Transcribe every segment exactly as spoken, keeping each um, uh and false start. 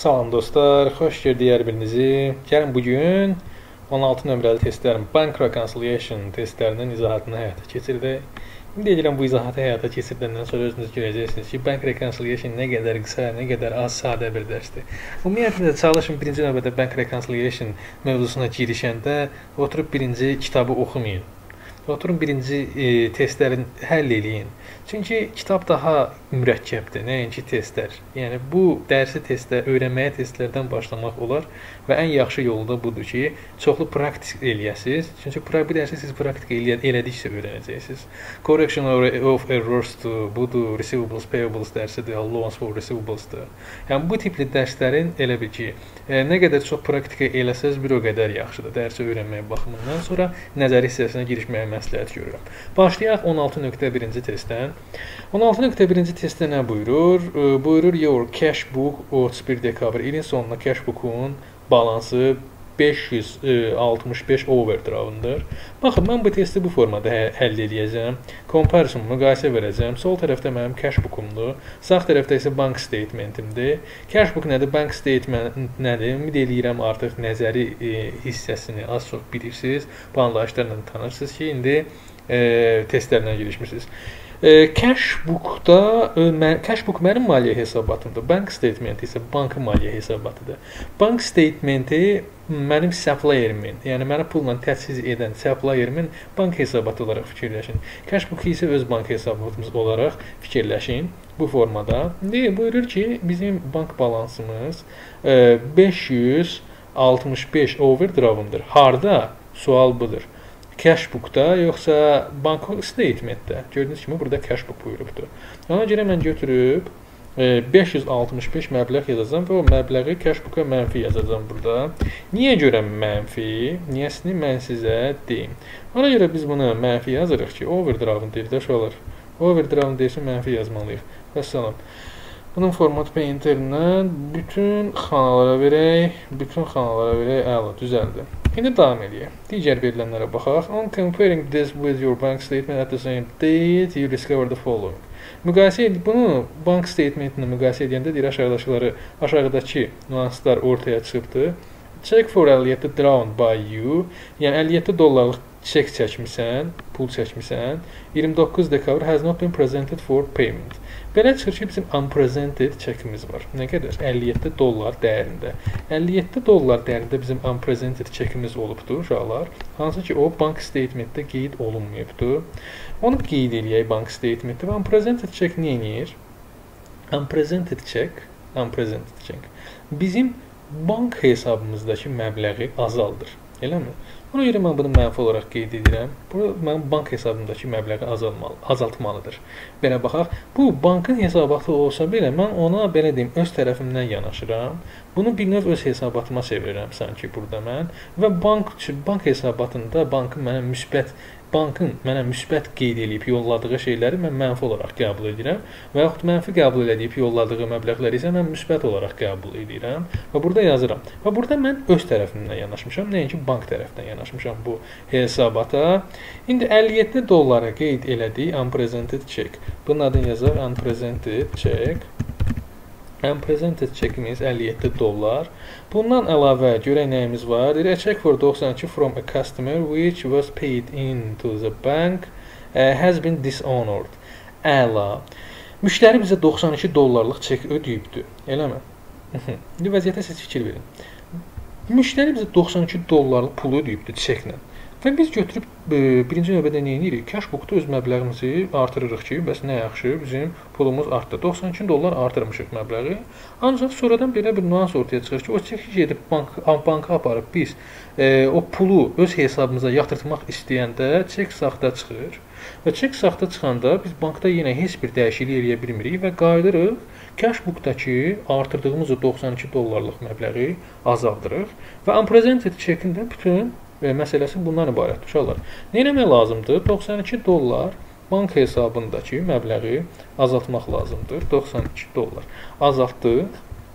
Salam dostlar, xoş gördük hər birinizi. Gəlin bugün on altı nömrəli testlərin Bank Reconciliation testlərinin izahatını həyata keçirdək. İndi deyirəm, bu izahatı həyata keçirdikdən sonra özünüz görəcəksiniz ki, Bank Reconciliation nə qədər qısa, nə qədər az sadə bir dərsdir. Ümumiyyətlə çalışın birinci növbədə Bank Reconciliation mövzusuna girişəndə oturub birinci kitabı oxumayın. Oturun birinci e, testlərin həll eləyin. Çünki kitab daha mürəkkəbdir, nəinki testlər. Yəni bu dərsi testlər, öyrənməyə testlərdən başlamaq olar və ən yaxşı yolu da budur ki, çoxlu praktik eləyəsiniz. Çünki bu dərsi siz praktik elədikcə öyrənəcəksiniz. Correction of errors-dur, budur, receivables, payables dərsidir, allowance for receivables-dur. Yəni bu tipli dərslərin elə bil ki, e, nə qədər çox praktika eləsəz, bir o qədər yaxşıdır. Dərsi öyrənməyə baxımından sonra nəzəri hissəsinə girişməyə məsləhət görürəm. Başlayaq on altı nöqtə birinci testdən. on altı nöqtə birinci testdə nə buyurur? E, buyurur your cash book otuz bir dekabr ilin sonuna cash book'un balansı beş yüz altmış beş overdraft'ındır. Baxın, mən bu testi bu formada hə həll edəcəm. Comparison müqayisə verəcəm. Sol tərəfdə mənim cash book'umdur. Sağ tərəfdə isə bank statement'imdir. Cash book nədir? Bank statement nədir? Ümid eləyirəm artıq nəzəri e, hissəsini az çox bilirsiniz. Bu anlayışlarla tanırsınız ki, indi e, testlərlə girişmişsiniz. E, cash book'da e, mən, cash book mənim maliyyə hesabatımdır. Bank statement isə bankın maliyyə hesabatıdır. Bank statementi mənim supplier'imin, yəni mənə pulla təchiz edən supplier'imin bank hesabatı olaraq fikirləşin. Cash book isə öz bank hesabatımız olaraq fikirləşin bu formada. İndi buyurur ki, bizim bank balansımız e, beş yüz altmış beş overdraft'ındır. Harda? Sual budur. Cash book'da yoxsa bank statement'də? Gördüyünüz kimi burada cash book buyurubdur. Ona görə mən götürüb e, beş yüz altmış beş məbləğ yazacağam və o məbləği cash book'a mənfi yazacağam burada. Niyə görə mənfi? Niyəsini mən sizə deyim. Ona görə biz bunu mənfi yazırıq ki, overdraft'ın deyir də uşaqlar. Overdraft'ın deyirsə mənfi yazmalıyıq. Vəssalam. Bunun format painter'indən bütün xanalara verək, bütün xanalara verək, əla, düzəldi. İndi davam edək. Digər verilənlərə baxaq. On comparing this with your bank statement at the same date, you discover the following. Müqayisə edib, bunu bank statementini müqayisə edəndə deyir, aşağıdakıları, aşağıdakı nüanslar ortaya çıxıbdır. Check for əlli yeddi drawn by you, yəni əlli yeddi dollarlıq çek çəkmisən, pul çəkmisən, iyirmi doqquz dekabr has not been presented for payment. Belə çıxır ki, bizim unpresented çekimiz var. Nə qədər? əlli yeddi dollar dəyərində. əlli yeddi dollar dəyərində bizim unpresented çekimiz olubdur, uşaqlar. Hansı ki, o bank statementdə qeyd olunmayıbdır. Onu qeyd eləyək bank statementdə və unpresented çek nə edir? Unpresented çek, unpresented çek bizim bank hesabımızdakı məbləği azaldır. Eləmi? Ona görə mən bunu mənfi olaraq qeyd edirəm. Bu, mənim bank hesabımdakı məbləği azalmalı, azaltmalıdır. Belə baxaq. Bu, bankın hesabatı olsa belə, mən ona, belə deyim, öz tərəfimdən yanaşıram. Bunu bir növ öz hesabatıma çevirirəm sanki burada mən. Və bank, bank hesabatında bankın mənə müsbət Bankın mənə müsbət qeyd edib yolladığı şeyləri mən mənfi olaraq qəbul edirəm və yaxud mənfi qəbul edib yolladığı məbləğləri isə mən müsbət olaraq qəbul edirəm və burada yazıram. Və burada mən öz tərəfimdən yanaşmışam, nəinki bank tərəfdən yanaşmışam bu hesabata. İndi əlli yeddi dollara qeyd elədik unpresented check. Bunun adını yazaq unpresented check. Unpresented çekimiz əlli yeddi dollar. Bundan əlavə görək nəyimiz var? A check for doxsan iki from a customer which was paid into the bank uh, has been dishonored. Əla. Müştəri bizə doxsan iki dollarlıq çek ödəyibdir. Eləmi? İndi vəziyyətə siz fikir verin. Müştəri bizə doxsan iki dollarlıq pulu ödəyibdir çeklə. Və biz götürüb e, birinci növbədə nə edirik? Cash book'da öz məbləğimizi artırırıq ki, bəs nə yaxşı, bizim pulumuz artdı. doxsan iki dollar artırmışıq məbləği. Ancaq sonradan belə bir nüans ortaya çıxır ki, o çeki gedib bank, banka aparıb biz e, o pulu öz hesabımıza yatırtmaq istəyəndə çek saxta çıxır. Və çek saxta çıxanda biz bankda yenə heç bir dəyişiklik eləyə bilmirik və qayıdırıq cash book'dakı artırdığımız o doxsan iki dollarlıq məbləği azaldırıq və unpresented çekin də bütün və məsələsi bundan ibarətdir, uşaqlar. Nə etmək lazımdır? doxsan iki dollar bank hesabındakı məbləği azaltmaq lazımdır. doxsan iki dollar azaltdıq.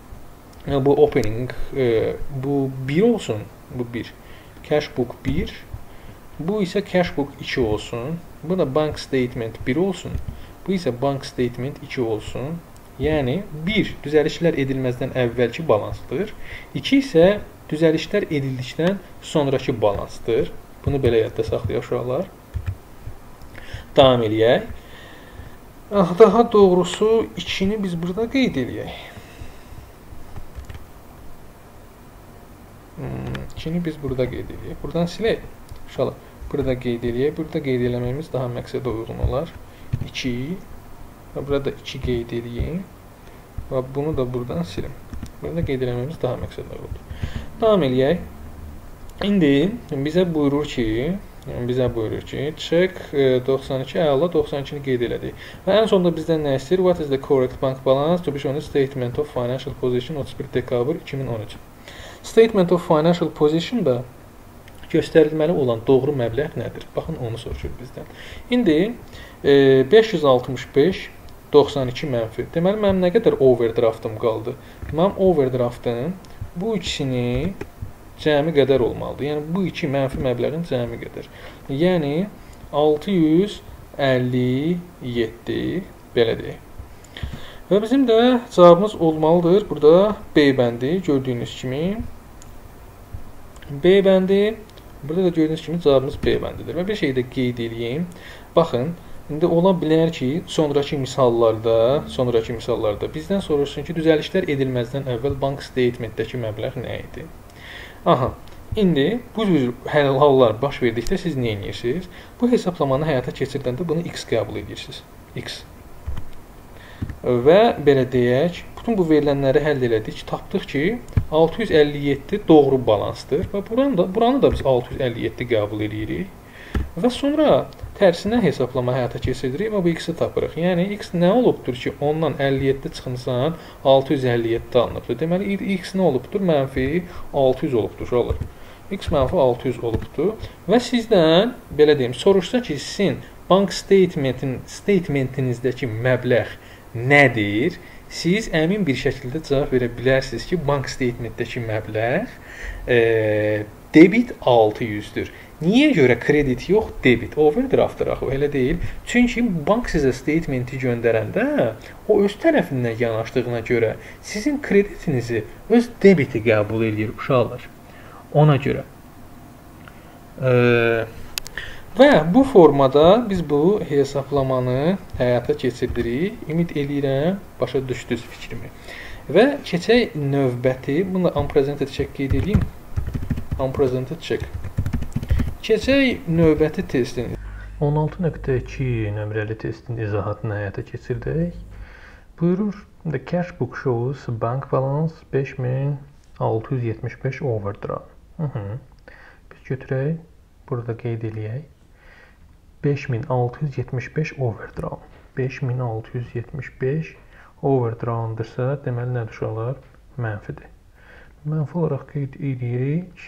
Bu opening, e, bu bir olsun, bu bir. Cash book bir. Bu isə cash book iki olsun. Bu da bank statement bir olsun. Bu isə bank statement iki olsun. Yəni bir düzəlişlər edilməzdən əvvəlki balansdır. iki isə düzəlişlər edildikdən sonrakı balansdır. Bunu belə yadda saxlayaq uşaqlar. Davam eləyək. Daha doğrusu ikini biz burada qeyd eləyək. ikini biz burada qeyd eləyək. Buradan silək. Uşaqlar, burada qeyd eləyək. Burada qeyd eləməyimiz daha məqsədə uyğun olar. iki və burada iki qeyd eləyək. Və bunu da buradan silim. Burada qeyd eləməyimiz daha məqsədə uyğundur. Davam eləyək. İndi bizə buyurur ki, bizə buyurur ki, check doxsan iki əla doxsan ikini qeyd elədik. Və ən sonunda bizdən nə istəyir? What is the correct bank balance to be shown in statement of financial position otuz bir dekabr iki min on üç. Statement of financial position da göstərilməli olan doğru məbləğ nədir? Baxın, onu soruşur bizdən. İndi beş yüz altmış beş doxsan iki mənfi. Deməli, mənim nə qədər overdraftım qaldı? Mənim overdraftım bu ikisini cəmi qədər olmalıdır. Yəni, bu iki mənfi məbləğin cəmi qədər. Yəni, altı yüz əlli yeddi, belə deyək. Və bizim də cavabımız olmalıdır. Burada B bəndi, gördüyünüz kimi. B bəndi, burada da gördüyünüz kimi cavabımız B bəndidir. Və bir şey də qeyd edeyim. Baxın, indi ola bilər ki, sonraki misallarda, sonraki misallarda bizdən soruşsun ki, düzəlişlər edilməzdən əvvəl bank statementdəki məbləğ nə idi? Aha, indi bu cür hallar baş verdikdə siz nə edirsiniz? Bu hesablamanı həyata keçirdəndə bunu X qəbul edirsiniz. X. Və belə deyək, bütün bu verilənləri həll elədik. Tapdıq ki, altı yüz əlli yeddi doğru balansdır. Və buranı da, buranı da biz altı yüz əlli yeddi qəbul edirik. Və sonra tərsinə hesablama həyata keçiririk və bu X-i tapırıq. Yəni, X nə olubdur ki, ondan əlli yeddi çıxınsan, altı yüz əlli yeddi alınıbdır. Deməli, X nə olubdur? Mənfi altı yüz olubdur. Olur. X mənfi altı yüz olubdur. Və sizdən, belə deyim, soruşsa ki, sizin bank statementin, statementinizdəki məbləğ nədir? Siz əmin bir şəkildə cavab verə bilərsiniz ki, bank statementdəki məbləğ e, debit altı yüzdür. Niyə görə kredit yox, debit? Overdraftdır axı, elə deyil. Çünki bank sizə statementi göndərəndə o öz tərəfindən yanaşdığına görə sizin kreditinizi öz debiti qəbul edir uşaqlar. Ona görə. Eee Və bu formada biz bu hesaplamanı həyata keçirdirik. Ümid eləyirəm, başa düşdünüz fikrimi. Və keçək növbəti, bunu da unpresented check qeyd edeyim. Unpresented check. Keçək növbəti testin. on altı nöqtə iki nömrəli testin izahatını həyata keçirdək. Buyurur, the cash book shows bank balance beş min altı yüz yetmiş beş overdraft. Hı -hı. Biz götürək, burada qeyd eləyək. beş min altı yüz yetmiş beş overdraft. beş min altı yüz yetmiş beş overdraftdırsa, deməli nədir uşaqlar? Mənfidir. Mənfi olaraq qeyd edirik.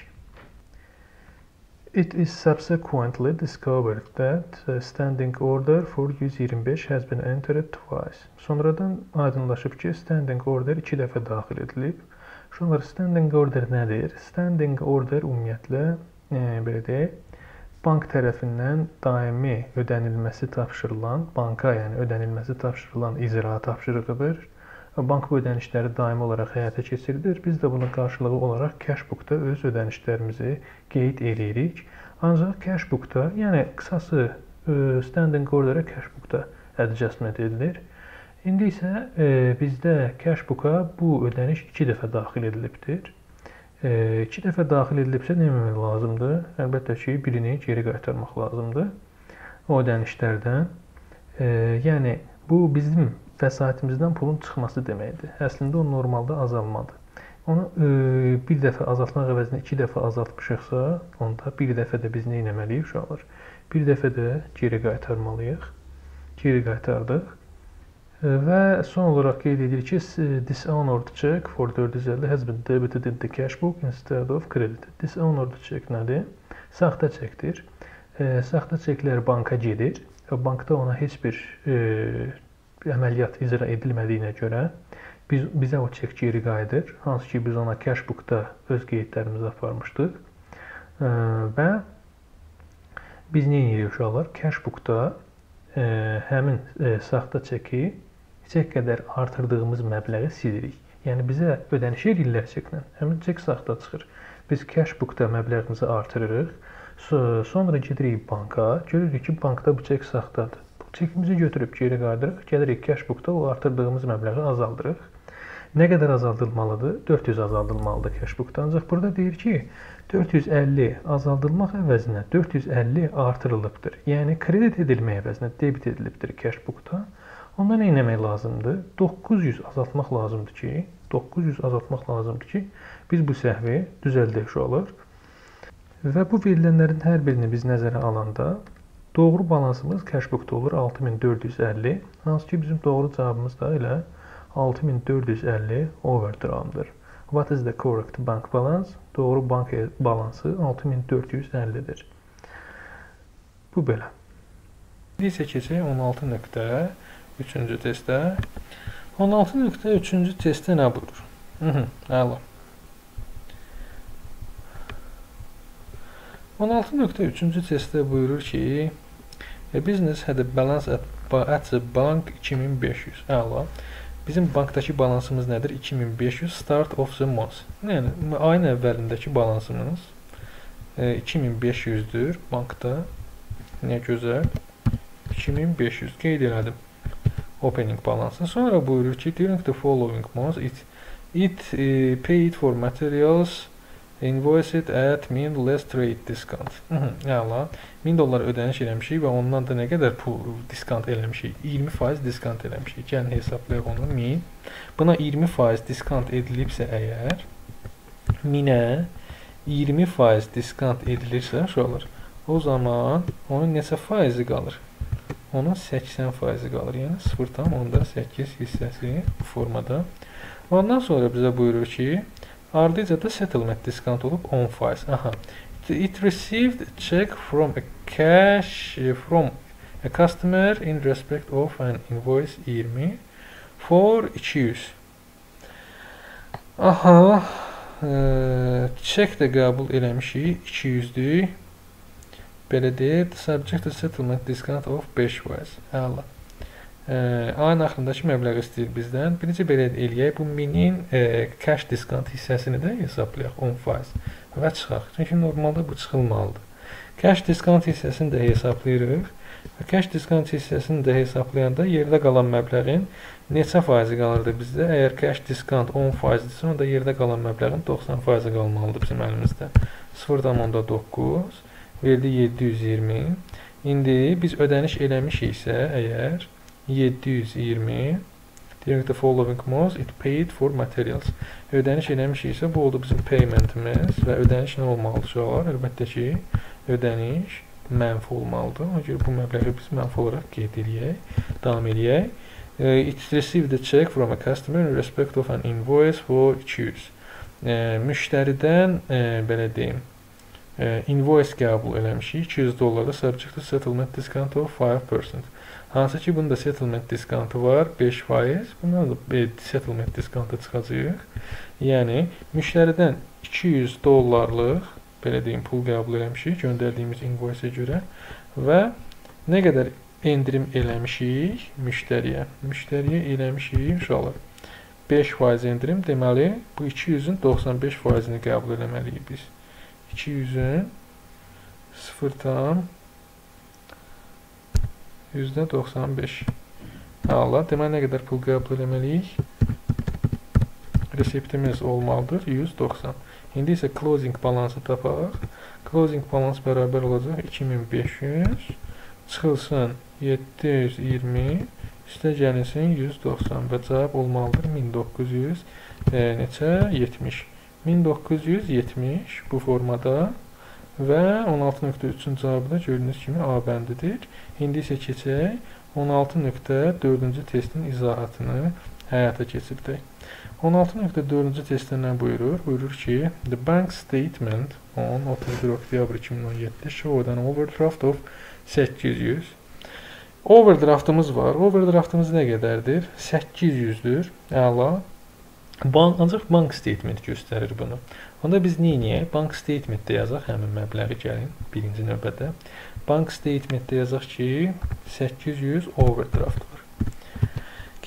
It is subsequently discovered that a standing order for yüz iyirmi beş has been entered twice. Sonradan aydınlaşıb ki, standing order iki dəfə daxil edilib. Uşaqlar, standing order nədir? Standing order ümumiyyətlə, e, belə deyək, bank tərəfindən daimi ödənilməsi tapşırılan, banka yəni ödənilməsi tapşırılan icra tapşırığıdır. Bank bu ödənişləri daimi olaraq həyata keçirilir. Biz də bunun qarşılığı olaraq cashbookda öz ödənişlərimizi qeyd edirik. Ancaq cashbookda, yəni qısası standing orderə cashbookda adjustment edilir. İndi isə e, bizdə cashbooka bu ödəniş iki dəfə daxil edilibdir. E, iki dəfə daxil edilibsə nə etmək lazımdır? Əlbəttə ki, birini geri qaytarmaq lazımdır o ödənişlərdən. E, yəni, bu bizim vəsaitimizdən pulun çıxması deməkdir. Əslində o normalda azalmadır. Onu e, bir dəfə azaltmaq əvəzinə iki dəfə azaltmışıqsa, onda bir dəfə də biz nə etməliyik uşaqlar? Bir dəfə də geri qaytarmalıyıq. Geri qaytardıq. Və son olaraq qeyd edirik ki, dishonored check for dörd yüz əlli has been debited in the cash book instead of credited. Dishonored check nədir? Saxta çekdir. E, saxta çeklər banka gedir. Bankda ona heç bir e, əməliyyat icra edilmədiyinə görə biz, bizə o çek geri qayıdır. Hansı ki, biz ona cashbookda öz qeydlərimizi aparmışdıq. E, və biz nə edirik uşaqlar? Cashbookda e, həmin e, saxta çeki çek qədər artırdığımız məbləği silirik. Yəni bizə ödəniş edirlər çeklə. Həmin çek saxta çıxır. Biz cashbookda məbləğimizi artırırıq. Sonra gedirik banka, görürük ki, bankda bu çek saxtadır. Bu çekimizi götürüb geri qayıdırıq, gəlirik cashbookda o artırdığımız məbləği azaldırıq. Nə qədər azaldılmalıdır? dörd yüz azaldılmalıdır cashbookda. Ancaq burada deyir ki, dörd yüz əlli azaldılmaq əvəzinə dörd yüz əlli artırılıbdır. Yəni kredit edilmək əvəzinə debit edilibdir cashbookda. Onda nə etmək lazımdır? doqquz yüz azaltmaq lazımdır ki, doqquz yüz azaltmaq lazımdır ki, biz bu səhvi düzəldək uşaqlar. Və bu verilənlərin hər birini biz nəzərə alanda doğru balansımız cashbookda olur altı min dörd yüz əlli. Hansı ki bizim doğru cavabımız da elə altı min dörd yüz əlli overdraftdır. What is the correct bank balance? Doğru bank balansı altı min dörd yüz əllidir. Bu belə. İndi isə keçək on altı nöqtə üçüncü testə. on altı nöqtə üçüncü testdə nə buyurur? Hı-hı, əla. on altı nöqtə üçüncü testdə buyurur ki, a business had a balance at, at the bank iki min beş yüz. Əla. Bizim bankdakı balansımız nədir? iki min beş yüz start of the month. Yəni, ayın əvvəlindəki balansımız e, iki min beş yüzdür bankda. Nə gözəl. iki min beş yüz qeyd elədim. Opening balansı. Sonra buyurur ki, during the following month, it, it uh, paid for materials invoiced at min less trade discount. Əla. min dollar ödəniş eləmişik və ondan da nə qədər pul diskont eləmişik? iyirmi faiz diskont eləmişik. Gəlin hesablayaq onu. min. Buna iyirmi faiz diskont edilibsə əgər, minə iyirmi faiz diskont edilirsə, uşaqlar, o zaman onun neçə faizi qalır? Onun səksən faizi qalır. Yəni sıfır tam onda səkkiz hissəsi bu formada. Ondan sonra bizə buyurur ki, ardıca da settlement diskont olub on faiz. Aha. It received a check from a cash from a customer in respect of an invoice iyirmi for iki yüz. Aha. E, çek də qəbul eləmişik. iki yüzdür. Belə deyir, subject to settlement discount of beş faiz. Əla. E, ayın axırındakı məbləği istəyir bizdən. Birinci belə eləyək, bu minin e, cash discount hissəsini də hesablayaq on faiz və çıxaq. Çünki normalda bu çıxılmalıdır. Cash discount hissəsini də hesablayırıq. Və cash discount hissəsini də hesablayanda yerdə qalan məbləğin neçə faizi qalırdı bizdə? Əgər cash discount on faizdirsə, onda yerdə qalan məbləğin doxsan faizi qalmalıdır bizim əlimizdə. sıfır tam doqquz verdi yeddi yüz iyirmi. İndi biz ödəniş eləmişiksə, əgər yeddi yüz iyirmi during the following month it paid for materials. Ödəniş eləmişiksə, bu oldu bizim paymentimiz və ödəniş nə olmalıdır uşaqlar? Əlbəttə ki, ödəniş mənfi olmalıdır. Ona görə bu məbləği biz mənfi olaraq qeyd edək, davam edək. It received a check from a customer in respect of an invoice for iki yüz. E, müştəridən e, belə deyim, e, invoice qəbul eləmişik. iki yüz dollarda subject to settlement discount of beş percent. Hansı ki, bunda settlement discountu var, beş faiz. Bundan da e, settlement discountu çıxacaq. Yəni, müştəridən iki yüz dollarlıq belə deyim, pul qəbul eləmişik, göndərdiyimiz invoice-ə görə və nə qədər endirim eləmişik müştəriyə. Müştəriyə eləmişik, uşaqlar, beş faiz endirim, deməli, bu iki yüzün doxsan beş faizini qəbul eləməliyik biz. iki yüzün sıfır tam yüzdə doxsan beş. Allah, deməli, nə qədər pul qəbul eləməliyik? Reseptimiz olmalıdır, yüz doxsan. İndi isə closing balansı tapaq. Closing balans bərabər olacaq iki min beş yüz. Çıxılsın yeddi yüz iyirmi. Üstə gəlinsin yüz doxsan və cavab olmalıdır min doqquz yüz e, neçə? yetmiş. min doqquz yüz yetmiş bu formada və on altı nöqtə üçün cavabı da gördüyünüz kimi A bəndidir. İndi isə keçək on altı nöqtə dördüncü testin izahatını həyata keçirdək. on altı nöqtə dördüncü testdə nə buyurur? Buyurur ki, the bank statement on otuz bir oktyabr iki min on yeddi showed an overdraft of səkkiz yüz. Overdraftımız var. Overdraftımız nə qədərdir? səkkiz yüzdür. Əla. Bank, ancaq bank statement göstərir bunu. Onda biz neyiniyək? Bank statementdə yazaq həmin məbləği gəlin birinci növbədə. Bank statementdə yazaq ki, səkkiz yüz overdraft var.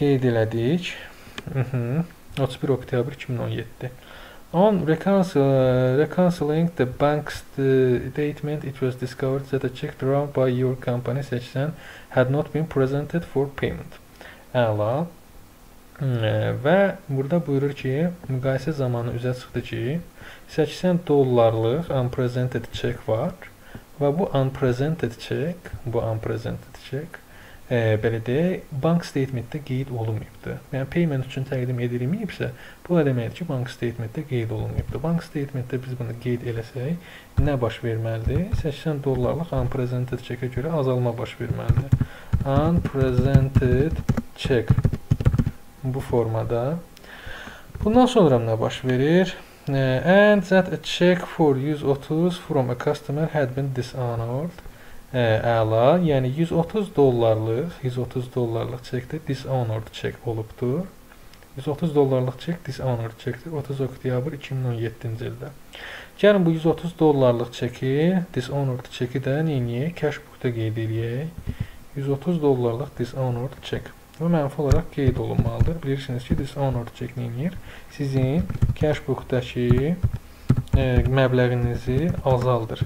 qeyd elədik. otuz bir oktyabr iki min on yeddi. On reconcil reconciling the bank statement, it was discovered that a check drawn by your company seçsən had not been presented for payment. Əla. Və burada buyurur ki, müqayisə zamanı üzə çıxdı ki, səksən dollarlıq unpresented check var və bu unpresented check, bu unpresented check e, belə deyək, bank statementdə qeyd olunmayıbdır. Yəni payment üçün təqdim edilməyibsə, bu da deməkdir ki, bank statementdə qeyd olunmayıbdır. Bank statementdə biz bunu qeyd eləsək, nə baş verməlidir? səksən dollarlıq unpresented check-ə görə azalma baş verməlidir. Unpresented check bu formada. Bundan sonra nə baş verir? And that a check for yüz otuz from a customer had been dishonored. Əla, yəni yüz otuz dollarlıq, yüz otuz dollarlıq çekdə dishonored check olubdur. yüz otuz dollarlıq çek dishonored checkdir. otuz oktyabr iki min on yeddinci ildə. Gəlin bu yüz otuz dollarlıq çeki, dishonored çeki də neyiniyək? Cashbookda qeyd edək. yüz otuz dollarlıq dishonored check. Və mənfi olaraq qeyd olunmalıdır. Bilirsiniz ki, dishonored check neyinir? Sizin cashbookdakı e, məbləğinizi azaldır.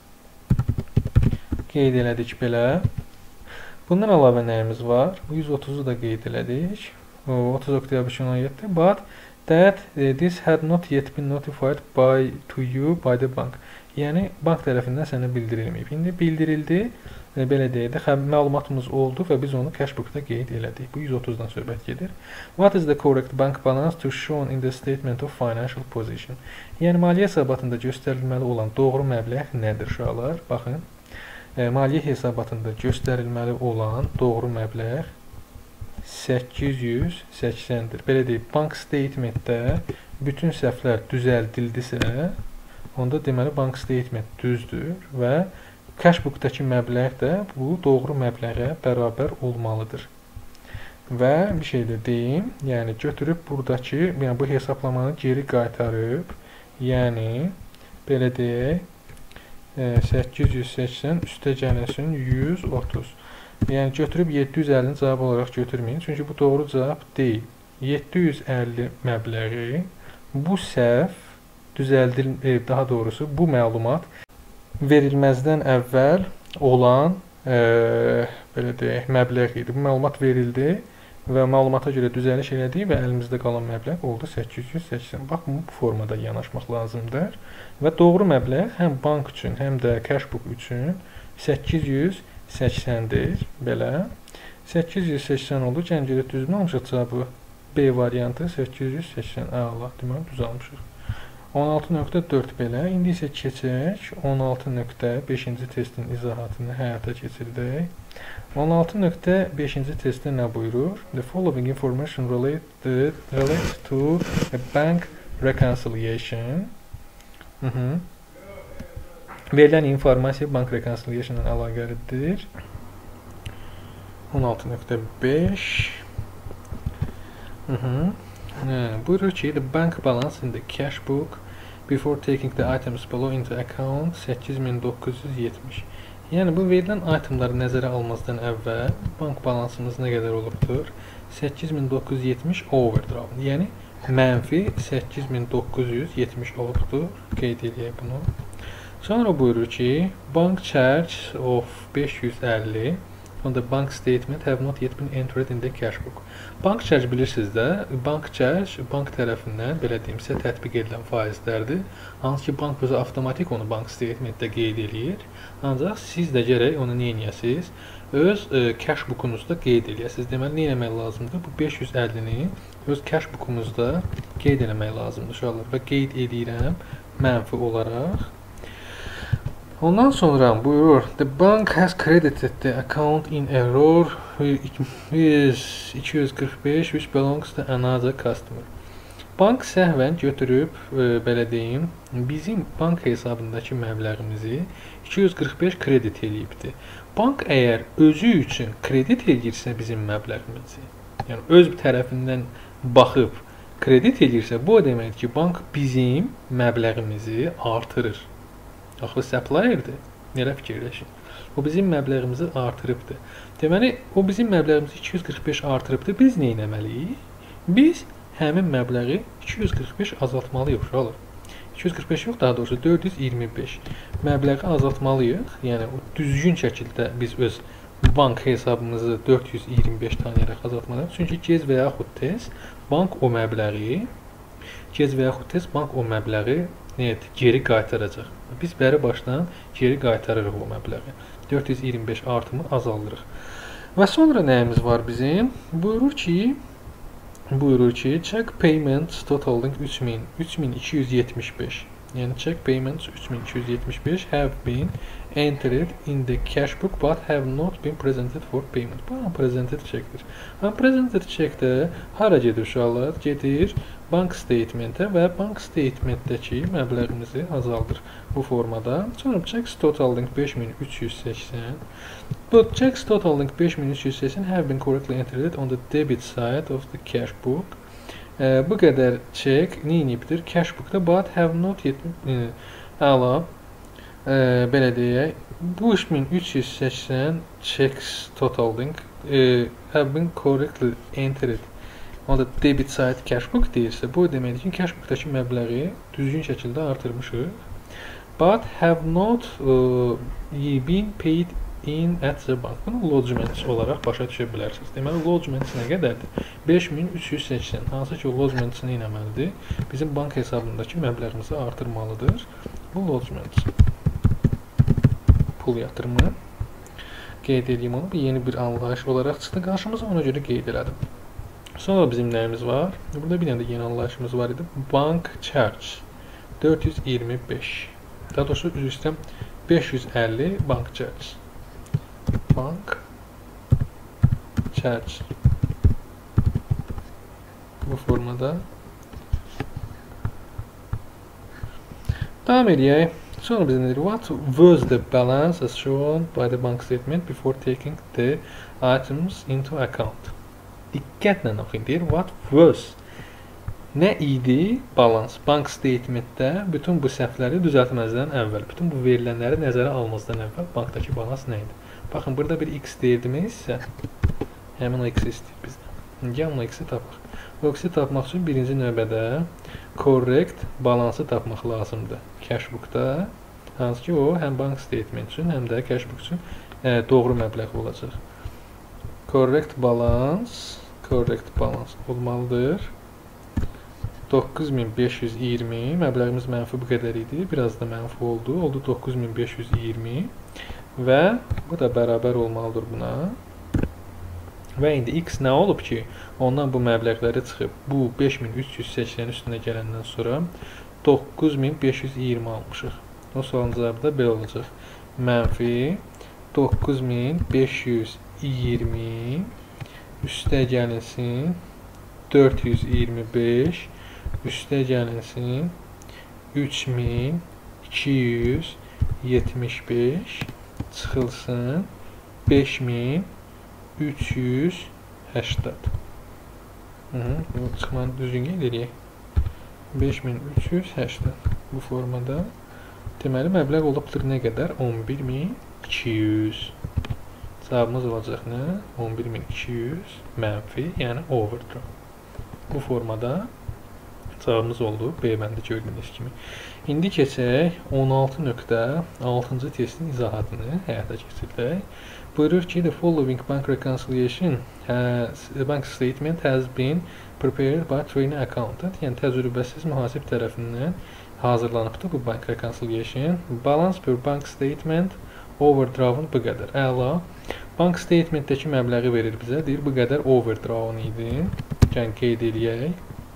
Qeyd elədik belə. Bundan əlavə nəyimiz var? yüz otuzu da qeyd elədik. otuz oktyabr iki min on yeddi. But that uh, this had not yet been notified by to you by the bank. Yəni bank tərəfindən sənə bildirilməyib. İndi bildirildi, e, belə deyək də, məlumatımız oldu və biz onu cashbookda qeyd elədik. Bu yüz otuzdan söhbət gedir. What is the correct bank balance to shown in the statement of financial position? Yəni maliyyə hesabatında göstərilməli olan doğru məbləğ nədir uşaqlar? Baxın. E, maliyyə hesabatında göstərilməli olan doğru məbləğ səkkiz yüz səksəndir. Belə deyək, bank statementdə bütün səhvlər düzəldildisə, onda deməli bank statement düzdür və cashbookdakı məbləğ də bu doğru məbləğə bərabər olmalıdır. Və bir şey də deyim, yəni götürüb buradakı, yəni bu hesablamanı geri qaytarıb, yəni belə deyək, səkkiz yüz səksən üstə gəlsin yüz otuz. Yəni götürüb yeddi yüz əllini cavab olaraq götürməyin, çünki bu doğru cavab deyil. yeddi yüz əlli məbləği bu səhv düzəldil, daha doğrusu bu məlumat verilməzdən əvvəl olan e, belə deyək, məbləğ idi. Bu məlumat verildi və məlumata görə düzəliş elədik və əlimizdə qalan məbləğ oldu səkkiz yüz səksən. Bax, bu formada yanaşmaq lazımdır və doğru məbləğ həm bank üçün, həm də cashbook üçün səkkiz yüz səksəndir. Belə səkkiz yüz səksən oldu. Gəncədə düzmə almışıq cavabı. B variantı səkkiz yüz səksən. Əla, deməli düz almışıq. on altı nöqtə dörd belə. İndi isə keçək on altı nöqtə beşinci testin izahatını həyata keçirdək. on altı nöqtə beşinci testdə nə buyurur? The following information related relates to a bank reconciliation. Hı -hı. Verilən informasiya bank reconciliation ilə əlaqəlidir. on altı nöqtə beş. Hı -hı. Buyurur ki, the bank balance in the cash book before taking the items below into account səkkiz min doqquz yüz yetmiş. Yəni bu verilən itemləri nəzərə almazdan əvvəl bank balansımız nə qədər olubdur? səkkiz min doqquz yüz yetmiş overdraft. Yəni mənfi səkkiz min doqquz yüz yetmiş olubdur. Qeyd edək bunu. Sonra buyurur ki, bank charge of beş yüz əlli on the bank statement have not yet been entered in the cash book. Bank charge bilirsiniz də, bank charge bank tərəfindən belə deyimsə tətbiq edilən faizlərdir. Hansı ki bank özü avtomatik onu bank statementdə qeyd eləyir. Ancaq siz də gərək onu nə edəsiniz? Öz e, cash bookunuzda qeyd eləyəsiniz. Deməli nə etmək lazımdır? Bu beş yüz əllini öz cash bookumuzda qeyd eləmək lazımdır uşaqlar və qeyd edirəm mənfi olaraq. Ondan sonra buyurur, the bank has credited the account in error iki yüz qırx beş which belongs to another customer. Bank səhvən götürüb, e, belə deyim, bizim bank hesabındakı məbləğimizi iki yüz qırx beş kredit eləyibdir. Bank əgər özü üçün kredit eləyirsə bizim məbləğimizi, yəni öz tərəfindən baxıb kredit eləyirsə, bu o deməkdir ki, bank bizim məbləğimizi artırır. Axı supplierdir. Nələ fikirləşin. O bizim məbləğimizi artırıbdır. Deməli, o bizim məbləğimizi iki yüz qırx beş artırıbdır. Biz nə etməliyik? Biz həmin məbləği iki yüz qırx beş azaltmalıyıq uşaqlar. iki yüz qırx beş yox, daha doğrusu dörd yüz iyirmi beş məbləği azaltmalıyıq. Yəni o düzgün şəkildə biz öz bank hesabımızı dörd yüz iyirmi beş tanıyaraq azaltmalıyıq. Çünki gec və yaxud tez bank o məbləği gec və yaxud tez bank o məbləği neyət, geri qaytaracaq. Biz bəri başdan geri qaytarırıq o məbləği. dörd yüz iyirmi beş artımı azaldırıq. Və sonra nəyimiz var bizim? Buyurur ki, buyurur ki, check payments totaling üç min iki yüz yetmiş beş. Yəni check payments üç min iki yüz yetmiş beş have been entered in the cash book but have not been presented for payment. Bu unpresented checkdir. Unpresented checkdə hara gedir uşaqlar? Gedir bank statementə və bank statementdəki məbləğimizi azaldır bu formada. Sonra checks totaling beş min üç yüz səksən. Bu checks totaling beş min üç yüz səksən have been correctly entered on the debit side of the cash book. E, bu qədər check neyinibdir? Cash bookda but have not yet e, əla e, belə deyək. Bu üç min üç yüz səksən checks totaling e, have been correctly entered on the debit side cash book deyirsə, bu deməkdir ki, cash bookdakı məbləği düzgün şəkildə artırmışıq. But have not uh, been paid in at the bank. Bunu lodgements olaraq başa düşə bilərsiniz. Deməli, lodgements nə qədərdir? beş min üç yüz səksən. Hansı ki, o lodgements nə etməlidir? Bizim bank hesabındakı məbləğimizi artırmalıdır. Bu lodgements. Pul yatırımı. Qeyd edeyim onu. Yeni bir anlayış olaraq çıxdı qarşımıza, ona görə qeyd elədim. Sonra bizim nəyimiz var? Burada bir dənə də yeni anlayışımız var idi. Bank charge dörd yüz iyirmi beş. Daha doğrusu üzr istəyirəm beş yüz əlli bank charge. Bank charge. Bu formada. Davam edək. Sonra biz ne what was the balance as shown by the bank statement before taking the items into account? Diqqətlə oxuyun. Deyir what was. Nə idi balans? Bank statementdə bütün bu səhvləri düzəltməzdən əvvəl, bütün bu verilənləri nəzərə almazdan əvvəl bankdakı balans nə idi? Baxın, burada bir x deyirdimizsə, həmin o x istəyir bizdən. Gəlin o x-i tapaq. O x-i tapmaq üçün birinci növbədə correct balansı tapmaq lazımdır. Cash bookda, hansı ki o həm bank statement üçün, həm də cash book üçün e, doğru məbləğ olacaq. Correct balance, correct balance olmalıdır. doqquz min beş yüz iyirmi, məbləğimiz mənfi bu qədər idi, biraz da mənfi oldu, oldu doqquz min beş yüz iyirmi və bu da bərabər olmalıdır buna. Və indi x nə olub ki, ondan bu məbləğləri çıxıb, bu beş min üç yüz səksən üstünə gələndən sonra doqquz min beş yüz iyirmi almışıq. O sualın cavabı da belə olacaq. Mənfi doqquz min beş yüz iyirmi üstə gəlinsin dörd yüz iyirmi beş üstə gəlinsin üç min iki yüz yetmiş beş çıxılsın beş min üç yüz səksən. Bu çıxmanı düzgün qeyd edək. beş min üç yüz səksən. Bu formada deməli məbləğ olubdur nə qədər? on bir min iki yüz. Cavabımız olacaq nə? on bir min iki yüz mənfi, yəni overdraft. Bu formada cavabımız oldu. B bəndə gördüyünüz kimi. İndi keçək on altı nöqtə altıncı testin izahatını həyata keçirdək. Buyurur ki, the following bank reconciliation has, bank statement has been prepared by trainee accountant. Yəni təcrübəsiz mühasib tərəfindən hazırlanıbdır bu bank reconciliation. Balance per bank statement overdraft'ın bu qədər. Əla. Bank statementdəki məbləği verir bizə. Deyir, bu qədər overdraft'ın idi. Yəni qeyd eləyək.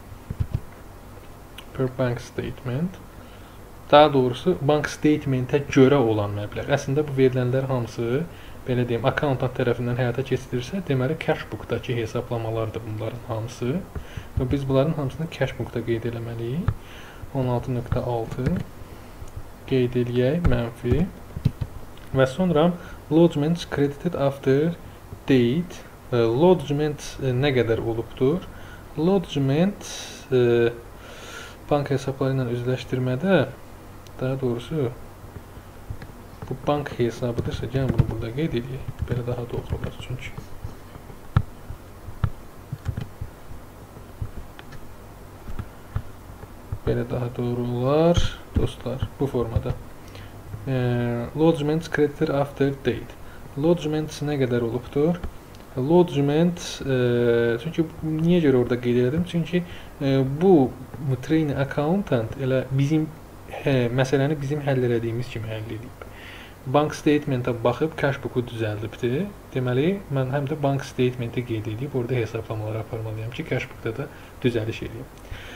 Per bank statement. Daha doğrusu bank statementə görə olan məbləğ. Əslində bu verilənlər hamısı belə deyim, accountant tərəfindən həyata keçirilirsə, deməli cash bookdakı hesablamalardır bunların hamısı. Və biz bunların hamısını cash bookda qeyd eləməliyik. on altı nöqtə altı qeyd eləyək, mənfi. Və sonra lodgements credited after date. Lodgement nə qədər olubdur? Lodgement e, bank hesabları ilə üzləşdirmədə, daha doğrusu bu bank hesabıdırsa, gəlin bunu burada qeyd edək. Belə daha doğru olar çünki. Belə daha doğru olar dostlar, bu formada. E, lodgement creditor after date. Lodgement nə qədər olubdur? Lodgement, e, çünki niyə görə orada qeyd edim? Çünki e, bu trainee accountant elə bizim hə, məsələni bizim həll etdiyimiz kimi həll edib. Bank statementə baxıb cash book-u düzəldibdi. Deməli, mən həm də bank statementi qeyd edib orada hesablamalar aparmalıyam ki, cash book-da da düzəliş edeyim.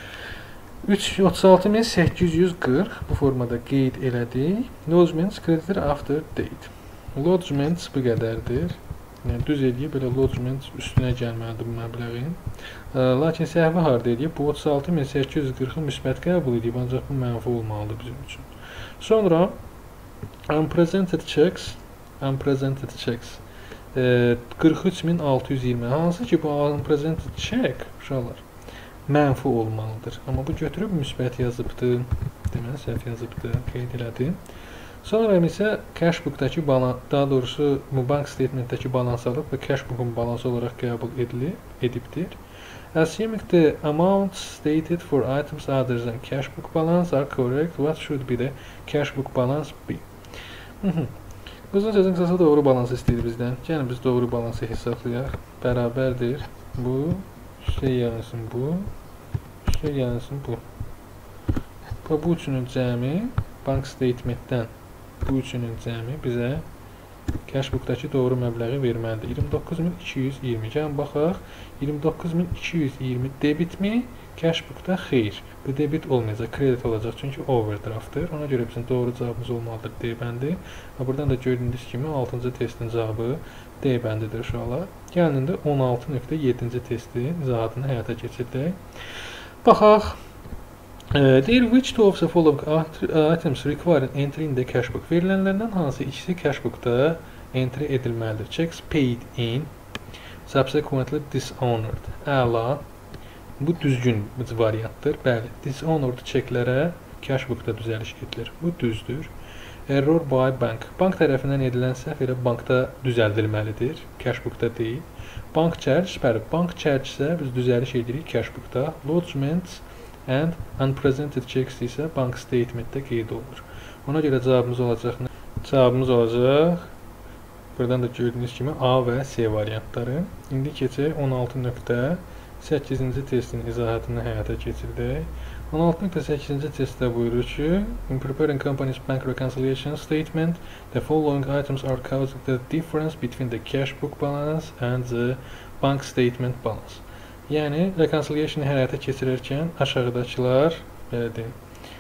üç yüz otuz altı min səkkiz yüz qırx bu formada qeyd elədik. Lodgement creditor after date. Lodgement bu qədərdir. Yəni düz eləyib belə lodgement üstünə gəlməlidir bu məbləğin. Lakin səhvi harda eləyib? Bu otuz altı min səkkiz yüz qırxı müsbət qəbul edib, ancaq bu mənfi olmalıdır bizim üçün. Sonra unpresented checks, unpresented checks qırx üç min altı yüz iyirmi. Hansı ki bu unpresented check uşaqlar mənfi olmalıdır. Amma bu götürüb müsbət yazıbdı. Deməli səhv yazıbdı, qeyd elədim. Sonra isə cash book-dakı balans, daha doğrusu bu bank statementdəki balans alıb və cash book-un balansı olaraq qəbul edilir, edibdir. Assuming the amounts stated for items other than cash book balance are correct, what should be the cash book balance be? Uzun sözün qısası doğru balans istəyir bizdən. Yəni biz doğru balansı hesablayaq. Bərabərdir. Bu şey yansın bu. Şey yansın bu. Və bu üçünün cəmi bank statementdən bu üçünün cəmi bizə cash book-dakı doğru məbləği verməlidir. iyirmi doqquz min iki yüz iyirmi. Gəlin baxaq. iyirmi doqquz min iki yüz iyirmi debit mi? Cash book-da xeyr. Bu debit olmayacaq, kredit olacaq. Çünki overdraftdır. Ona görə bizim doğru cavabımız olmalıdır D bəndi. Buradan da gördüyünüz kimi altıncı testin cavabı D bəndidir uşaqlar. Gəlin də on altı nöqtə yeddinci testin izahatını həyata keçirdək. Baxaq. Uh, deyir, which two of the following items require entry in the cash book? Verilənlərdən hansı ikisi cash book-da entry edilməlidir? Checks paid in, subsequently dishonored. Əla. Bu düzgün variantdır. Bəli, dishonored çeklərə cash book-da düzəliş edilir. Bu düzdür. Error by bank. Bank tərəfindən edilən səhv elə bankda düzəldilməlidir. Cash book-da deyil. Bank charge, bəli, bank charge isə biz düzəliş edirik cash book-da. Lodgement and unpresented checks isə bank statementdə qeyd olunur. Ona görə cavabımız olacaq. Cavabımız olacaq. Buradan da gördüyünüz kimi A və C variantları. İndi keçək on altı nöqtə səkkizinci testin izahatını həyata keçirdək. on altı nöqtə səkkizinci testdə buyurur ki, in preparing company's bank reconciliation statement, the following items are causing the difference between the cash book balance and the bank statement balance. Yəni, reconciliation həyata keçirərkən aşağıdakılar, belə deyim,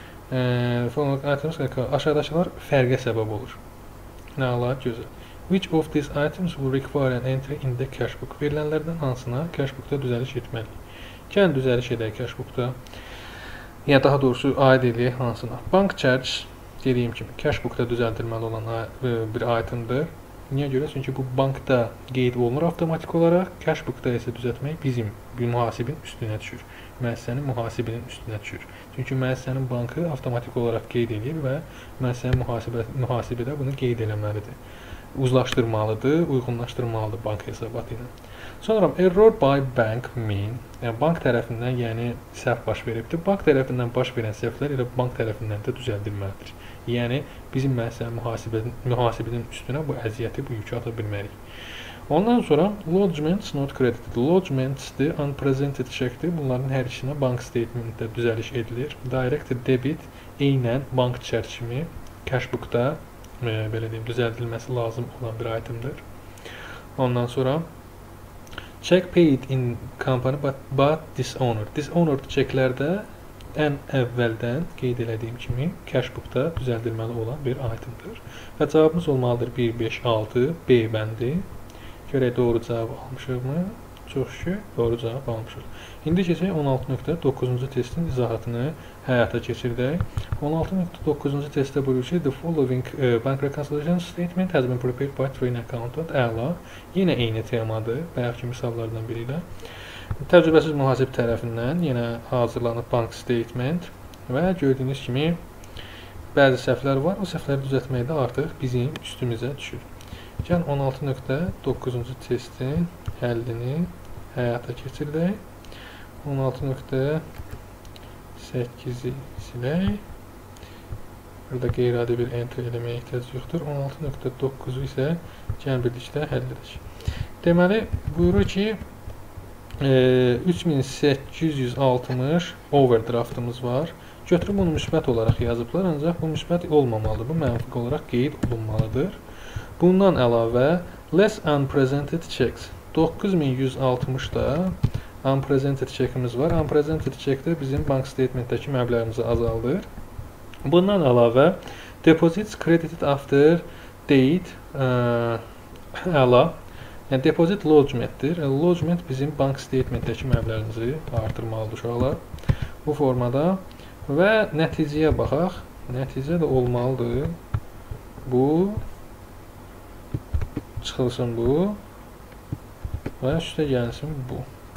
e, aşağıdakılar fərqə səbəb olur. Nə ala? Gözəl. Which of these items will require an entry in the cash book? Verilənlərdən hansına cash book-da düzəliş etməliyik? Gəlin düzəliş edək cash book-da. Yəni, daha doğrusu aid eləyək hansına? Bank charge, dediyim kimi, cash book-da düzəldilməli olan bir itemdir. Niyə görə? Çünki bu bankda qeyd olunur avtomatik olaraq, cash book-da isə düzəltmək bizim mühasibin üstünə düşür. Müəssisənin mühasibinin üstünə düşür. Çünki müəssisənin bankı avtomatik olaraq qeyd edir və müəssisənin mühasibə, mühasibədə bunu qeyd eləməlidir. Uzlaşdırmalıdır, uyğunlaşdırmalıdır bank hesabatı ilə. Sonra error by bank mean, yəni bank tərəfindən yəni səhv baş veribdir. Bank tərəfindən baş verən səhvlər elə bank tərəfindən də düzəldilməlidir. Yəni bizim müəssisənin mühasibəsinin, mühasibinin üstünə bu əziyyəti, bu yükü ata bilmərik. Ondan sonra lodgements not credited. Lodgements'dir, unpresented check'dir. Bunların hər ikisinə bank statementdə düzəliş edilir. Direct debit eynən bank charge kimi cash book-da e, belə deyim, düzəldilməsi lazım olan bir itemdir. Ondan sonra check paid in company but, but dishonored. Dishonored checklərdə ən əvvəldən qeyd elədiyim kimi cash book-da düzəldilməli olan bir itemdir. Və cavabımız olmalıdır bir, beş, altı B bəndi. Görək doğru cavab almışıqmı? Çox şükür, doğru cavab almışıq. İndi keçək on altı nöqtə doqquzuncu testin izahatını həyata keçirdək. on altı nöqtə doqquzuncu testdə buyurur ki, the following uh, bank reconciliation statement has been prepared by trainee accountant. Əla. Yenə eyni temadır, bayaqki misallardan biri ilə. Təcrübəsiz mühasib tərəfindən yenə hazırlanıb bank statement və gördüyünüz kimi bəzi səhvlər var. O səhvləri düzəltməkdə artıq bizim üstümüzə düşür. Gəlin on altı nöqtə doqquzuncu testin həllini həyata keçirdək. on altı nöqtə səkkizi silək. Burada qeyri-adi bir enter eləməyə ehtiyac yoxdur. on altı nöqtə doqquzu isə gəlin birlikdə həll edək. Deməli, buyurur ki, üç min səkkiz yüz altmış overdraftımız var. Götürüb bunu müsbət olaraq yazıblar, ancaq bu müsbət olmamalıdır. Bu mənfiq olaraq qeyd olunmalıdır. Bundan əlavə less unpresented checks doqquz min yüz altmış da unpresented checkimiz var. Unpresented checkdə bizim bank statementdəki məbləğimizi azaldır. Bundan əlavə deposits credited after date əla. Yəni deposit lodgementdir. Lodgement bizim bank statementdəki məbləğimizi artırmalıdır uşaqlar. Bu formada və nəticəyə baxaq. Nəticə də olmalıdır. Bu çıxılsın bu və üstə gəlsin bu.